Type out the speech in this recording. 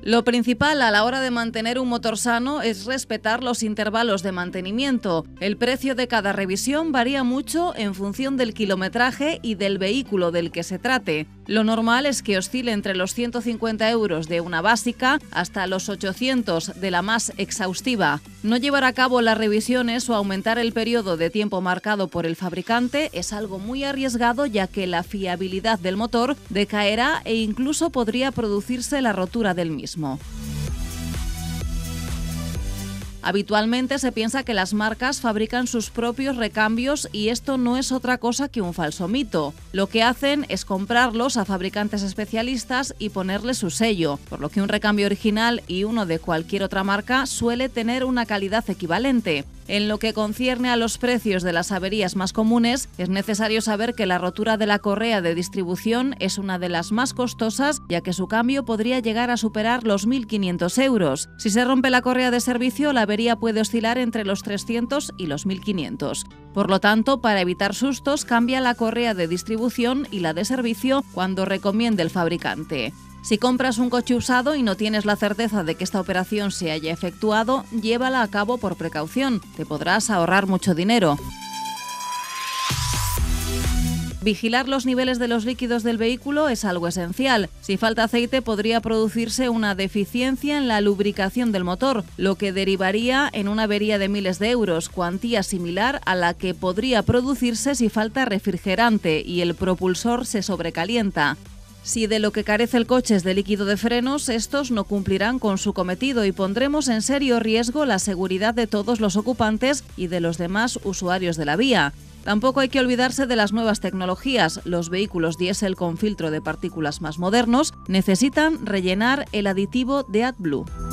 Lo principal a la hora de mantener un motor sano es respetar los intervalos de mantenimiento. El precio de cada revisión varía mucho en función del kilometraje y del vehículo del que se trate. Lo normal es que oscile entre los 150 € de una básica hasta los 800 de la más exhaustiva. No llevar a cabo las revisiones o aumentar el periodo de tiempo marcado por el fabricante es algo muy arriesgado, ya que la fiabilidad del motor decaerá e incluso podría producirse la rotura del mismo. Habitualmente se piensa que las marcas fabrican sus propios recambios y esto no es otra cosa que un falso mito. Lo que hacen es comprarlos a fabricantes especialistas y ponerle su sello, por lo que un recambio original y uno de cualquier otra marca suele tener una calidad equivalente. En lo que concierne a los precios de las averías más comunes, es necesario saber que la rotura de la correa de distribución es una de las más costosas, ya que su cambio podría llegar a superar los 1.500 €. Si se rompe la correa de servicio, la avería puede oscilar entre los 300 y los 1.500. Por lo tanto, para evitar sustos, cambia la correa de distribución y la de servicio cuando recomiende el fabricante. Si compras un coche usado y no tienes la certeza de que esta operación se haya efectuado, llévala a cabo por precaución. Te podrás ahorrar mucho dinero. Vigilar los niveles de los líquidos del vehículo es algo esencial. Si falta aceite, podría producirse una deficiencia en la lubricación del motor, lo que derivaría en una avería de miles de euros, cuantía similar a la que podría producirse si falta refrigerante y el propulsor se sobrecalienta. Si de lo que carece el coche es de líquido de frenos, estos no cumplirán con su cometido y pondremos en serio riesgo la seguridad de todos los ocupantes y de los demás usuarios de la vía. Tampoco hay que olvidarse de las nuevas tecnologías. Los vehículos diésel con filtro de partículas más modernos necesitan rellenar el aditivo de AdBlue.